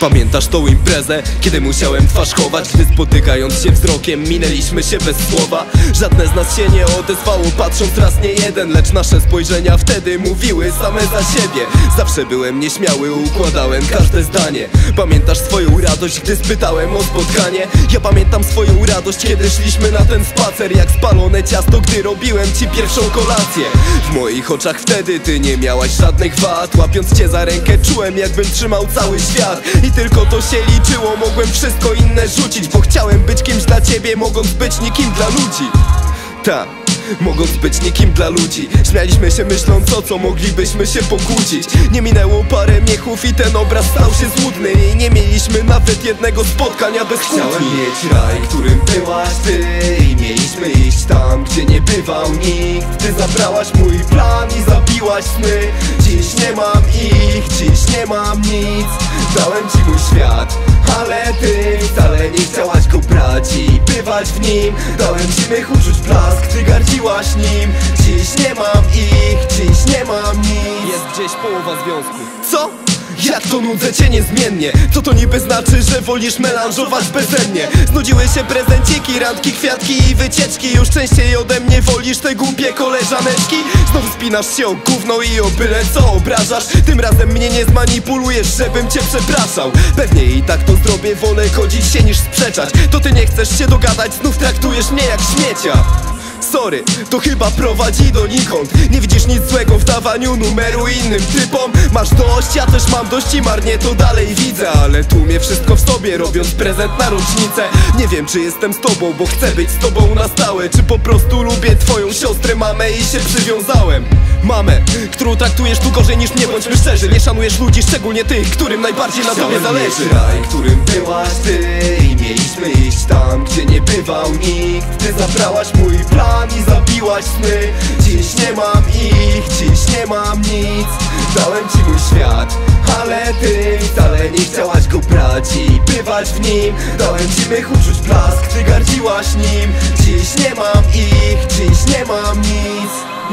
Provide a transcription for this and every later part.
Pamiętasz tą imprezę, kiedy musiałem twarz chować, gdy spotykając się wzrokiem minęliśmy się bez słowa. Żadne z nas się nie odezwało, patrząc raz nie jeden, lecz nasze spojrzenia wtedy mówiły same za siebie. Zawsze byłem nieśmiały, układałem każde zdanie. Pamiętasz swoją radość, gdy spytałem o spotkanie? Ja pamiętam swoją radość, kiedy szliśmy na ten spacer, jak spalone ciasto, gdy robiłem ci pierwszą kolację. W moich oczach wtedy ty nie miałaś żadnych wad. Łapiąc cię za rękę czułem, jakbym trzymał cały świat. I tylko to się liczyło, mogłem wszystko inne rzucić, bo chciałem być kimś dla ciebie, mogąc być nikim dla ludzi. Ta, mogąc być nikim dla ludzi. Śmialiśmy się myśląc, o co moglibyśmy się pokłócić. Nie minęło parę miechów i ten obraz stał się złudny. I nie mieliśmy nawet jednego spotkania bez kłótni. Chciałem mieć raj, którym byłaś ty, i mieliśmy iść tam, gdzie nie bywał nikt. Ty zabrałaś mój plan i zabiłaś sny. Dziś nie mam ich, dziś nie mam nic. Dałem ci mój świat, ale ty wcale nie chciałaś go brać i bywać w nim. Dałem ci mych uczuć blask, ty gardziłaś nim. Dziś nie mam ich, dziś nie mam nic. Jest gdzieś połowa związku. Co? Jak to nudzę cię niezmiennie? Co to niby znaczy, że wolisz melanżować beze mnie? Znudziły się prezenciki, randki, kwiatki i wycieczki. Już częściej ode mnie wolisz te głupie koleżaneczki? Znów spinasz się o gówno i o byle co obrażasz. Tym razem mnie nie zmanipulujesz, żebym cię przepraszał. Pewnie i tak to zrobię, wolę godzić się niż sprzeczać. To ty nie chcesz się dogadać, znów traktujesz mnie jak śmiecia. Sorry, to chyba prowadzi donikąd. Nie widzisz nic złego w dawaniu numeru innym typom. Masz dość, ja też mam dość i marnie to dalej widzę. Ale tłumię wszystko w sobie, robiąc prezent na rocznicę. Nie wiem, czy jestem z tobą, bo chcę być z tobą na stałe, czy po prostu lubię twoją siostrę, mamę i się przywiązałem. Mamę, którą traktujesz tu gorzej niż mnie, bądźmy szczerzy. Nie szanujesz ludzi, szczególnie tych, którym najbardziej na tobie zależy. Raj, którym byłaś ty, i mieliśmy iść tam, gdzie nie bywał nikt. Ty zabrałaś mój plan i zabiłaś sny. Dziś nie mam ich, dziś nie mam nic. Dałem ci mój świat, ale ty wcale nie chciałaś go brać i bywać w nim. Dałem ci mych uczuć blask, ty gardziłaś nim. Dziś nie mam ich, dziś nie mam nic.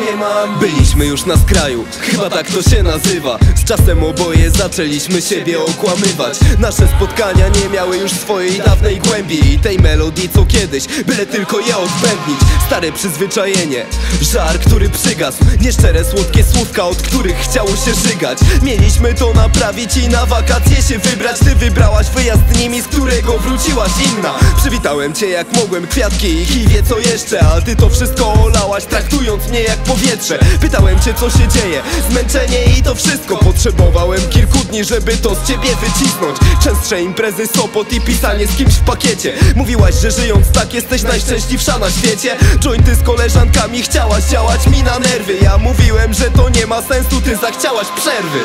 Byliśmy już na skraju, chyba tak to się nazywa. Z czasem oboje zaczęliśmy siebie okłamywać. Nasze spotkania nie miały już swojej dawnej głębi i tej melodii co kiedyś, byle tylko je odbędnić. Stare przyzwyczajenie, żar, który przygasł. Nieszczere słodkie słówka, od których chciało się żygać. Mieliśmy to naprawić i na wakacje się wybrać. Ty wybrałaś wyjazd z nimi, z którego wróciłaś inna. Przywitałem cię jak mogłem, kwiatki i kiwie co jeszcze, a ty to wszystko olałaś, traktując mnie jak powietrze. Pytałem cię co się dzieje, zmęczenie i to wszystko. Potrzebowałem kilku dni, żeby to z ciebie wycisnąć. Częstsze imprezy, Sopot i pisanie z kimś w pakiecie. Mówiłaś, że żyjąc tak jesteś najszczęśliwsza na świecie. Jointy z koleżankami, chciałaś działać mi na nerwy. Ja mówiłem, że to nie ma sensu, ty zachciałaś przerwy.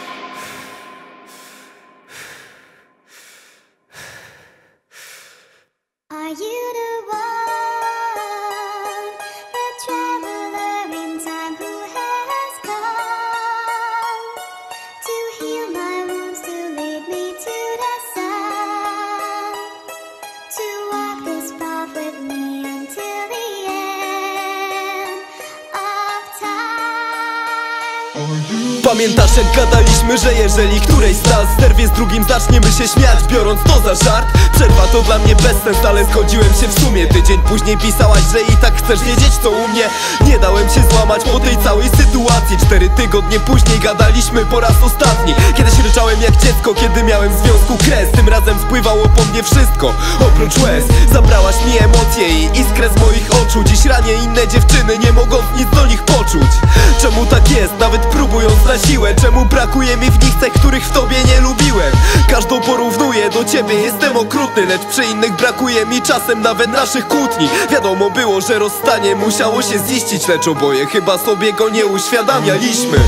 Are you the one, the traveler in time who has come to heal my wounds, to lead me to the sun, to walk this path with me until the end of time? Pamiętasz jak gadaliśmy, że jeżeli którejś z nas zerwie z drugim, zaczniemy się śmiać, biorąc to za żart? Przerwa to dla mnie bezsens, ale zgodziłem się w sumie. Tydzień później pisałaś, że i tak chcesz wiedzieć co u mnie. Nie dałem się złamać po tej całej sytuacji. 4 tygodnie później gadaliśmy po raz ostatni. Kiedyś ryczałem jak dziecko, kiedy miałem w związku kres. Tym razem spływało po mnie wszystko, oprócz łez. Zabrałaś mi emocje i iskrę z moich oczu. Dziś ranię inne dziewczyny, nie mogąc nic do nich poczuć. Czemu tak jest, nawet próbując na siłę? Czemu brakuje mi w nich cech, których w tobie nie lubiłem? Każdą porównuję do ciebie, jestem okrutny, lecz przy innych brakuje mi czasem nawet naszych kłótni. Wiadomo było, że rozstanie musiało się ziścić, lecz oboje chyba sobie go nie uświadamialiśmy.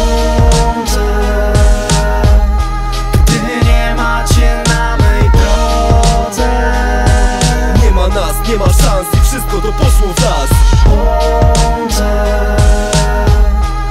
Gdy nie ma cię na mej drodze, nie ma nas, nie ma szans i wszystko to poszło w las.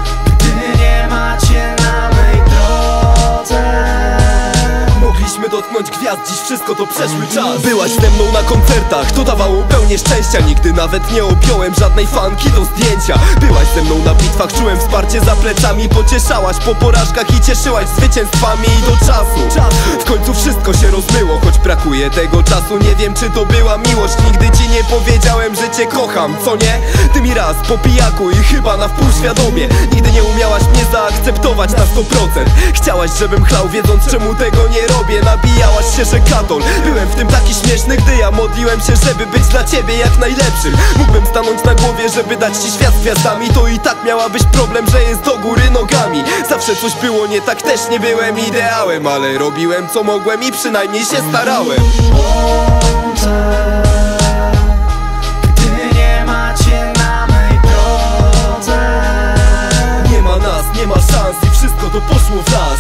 Gdy nie ma cię na mej drodze, mogliśmy dotknąć dotknąć gwiazd, dziś wszystko to przeszły czas. Byłaś ze mną na koncertach, to dawało pełnię szczęścia. Nigdy nawet nie objąłem żadnej fanki do zdjęcia. Byłaś ze mną na bitwach, czułem wsparcie za plecami. Pocieszałaś po porażkach i cieszyłaś zwycięstwami. I do czasu w końcu wszystko się rozmyło, choć brakuje tego czasu. Nie wiem, czy to była miłość, nigdy ci nie powiedziałem, że cię kocham, co nie? Ty mi raz po pijaku i chyba na wpół świadomie. Nigdy nie umiałaś mnie zaakceptować na 100%. Chciałaś, żebym chlał, wiedząc czemu tego nie robię. Nabijałaś się, że katol. Byłem w tym taki śmieszny, gdy ja modliłem się, żeby być dla ciebie jak najlepszym. Mógłbym stanąć na głowie, żeby dać ci świat z gwiazdami. To i tak miałabyś problem, że jest do góry nogami. Zawsze coś było nie tak, też nie byłem ideałem, ale robiłem co mogłem i przynajmniej się starałem. Gdy nie ma cię na mej drodze, nie ma nas, nie ma szans i wszystko to poszło w las.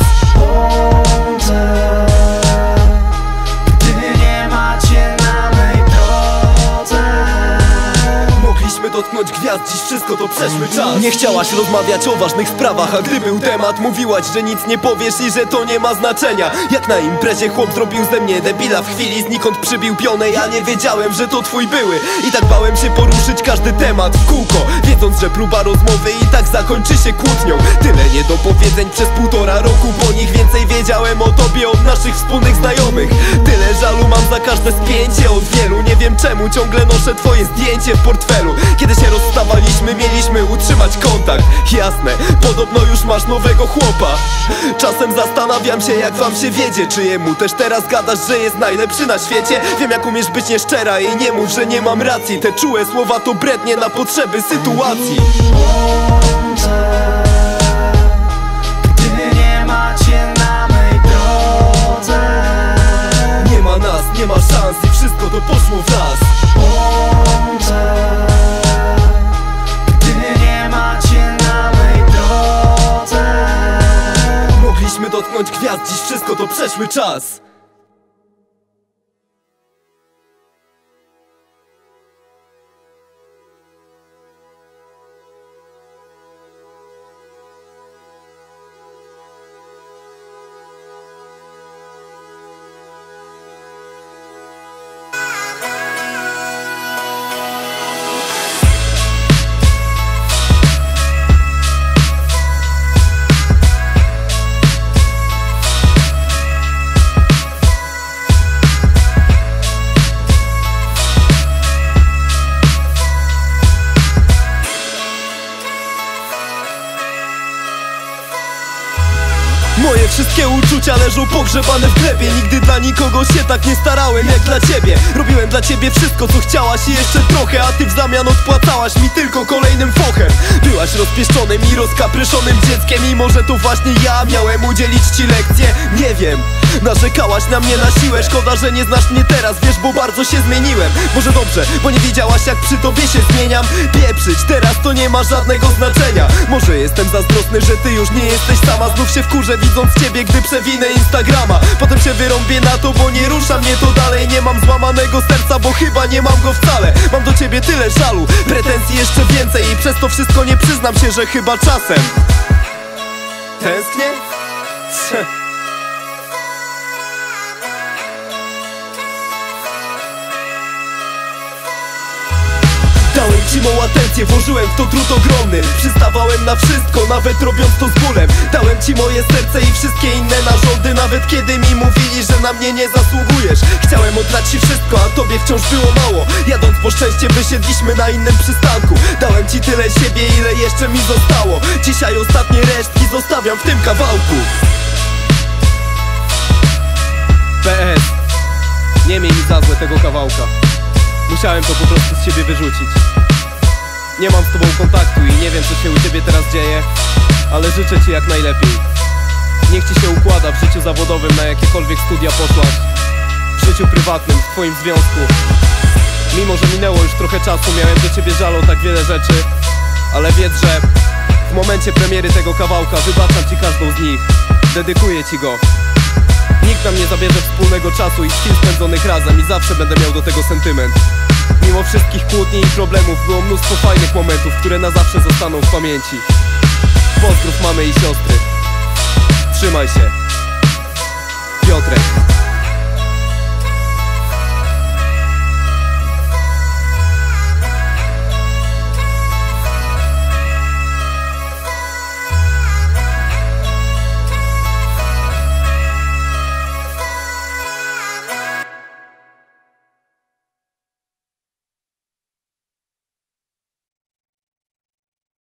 gdy nie ma cię na mej drodze, Mogliśmy dotknąć gwiazd, dziś wszystko to przeszły czas. Nie chciałaś rozmawiać o ważnych sprawach, a gdy był temat, mówiłaś, że nic nie powiesz i że to nie ma znaczenia. Jak na imprezie chłop zrobił ze mnie debila, w chwili znikąd przybił pionę. Ja nie wiedziałem, że to twój były i tak bałem się poruszyć każdy temat w kółko, wiedząc, że próba rozmowy i tak zakończy się kłótnią. Tyle niedopowiedzeń przez 1,5 roku, po nich więcej wiedziałem o tobie od naszych wspólnych znajomych. Tyle żalu mam za każde spięcie od wielu. Nie wiem czemu ciągle noszę twoje zdjęcie w portfelu. Kiedy się rozstawaliśmy, mieliśmy utrzymać kontakt. Jasne, podobno już masz nowego chłopa. Czasem zastanawiam się, jak wam się wiedzie. Czy jemu też teraz gadasz, że jest najlepszy na świecie? Wiem, jak umiesz być nieszczera i nie mów, że nie mam racji. Te czułe słowa to brednie na potrzeby sytuacji. gdy nie ma cię na mej drodze, Nie ma nas, nie ma szans i wszystko to poszło w las. gdy nie ma cię na mej drodze, Mogliśmy dotknąć gwiazd, dziś wszystko to przeszły czas. Moje wszystkie uczucia leżą pogrzebane w glebie. Nigdy dla nikogo się tak nie starałem jak dla ciebie. Robiłem dla ciebie wszystko, co chciałaś i jeszcze trochę, a ty w zamian odpłacałaś mi tylko kolejnym fochem. Byłaś rozpieszczonym i rozkapryszonym dzieckiem i może to właśnie ja miałem udzielić ci lekcję. Nie wiem, narzekałaś na mnie na siłę. Szkoda, że nie znasz mnie teraz, wiesz, bo bardzo się zmieniłem. Może dobrze, bo nie wiedziałaś, jak przy tobie się zmieniam. Pieprzyć, teraz to nie ma żadnego znaczenia. Może jestem zazdrosny, że ty już nie jesteś sama. Znów się wkurzę, widząc ciebie, gdy przewinę Instagrama. Potem się wyrąbię na to, bo nie rusza mnie to dalej. Nie mam złamanego serca, bo chyba nie mam go wcale. Mam do ciebie tyle żalu, pretensji jeszcze więcej i przez to wszystko nie przyznam się, że chyba czasem tęsknię? Dałem ci mą atencję, włożyłem w to trud ogromny. Przystawałem na wszystko, nawet robiąc to z bólem. Dałem ci moje serce i wszystkie inne narządy, nawet kiedy mi mówili, że na mnie nie zasługujesz. Chciałem oddać ci wszystko, a tobie wciąż było mało. Jadąc po szczęście wysiedliśmy na innym przystanku. Dałem ci tyle siebie, ile jeszcze mi zostało. Dzisiaj ostatnie resztki zostawiam w tym kawałku. PS, nie miej mi za złe tego kawałka. Musiałem to po prostu z siebie wyrzucić. Nie mam z tobą kontaktu i nie wiem, co się u ciebie teraz dzieje, ale życzę ci jak najlepiej. Niech ci się układa w życiu zawodowym, na jakiekolwiek studia poszłaś, w życiu prywatnym, w twoim związku. Mimo, że minęło już trochę czasu, miałem do ciebie żal o tak wiele rzeczy, ale wiedz, że w momencie premiery tego kawałka wybaczam ci każdą z nich. Dedykuję ci go. Nikt nam nie zabierze wspólnego czasu i chwil spędzonych razem i zawsze będę miał do tego sentyment. Mimo wszystkich kłótni i problemów było mnóstwo fajnych momentów, które na zawsze zostaną w pamięci. Pozdrów mamy i siostry. Trzymaj się.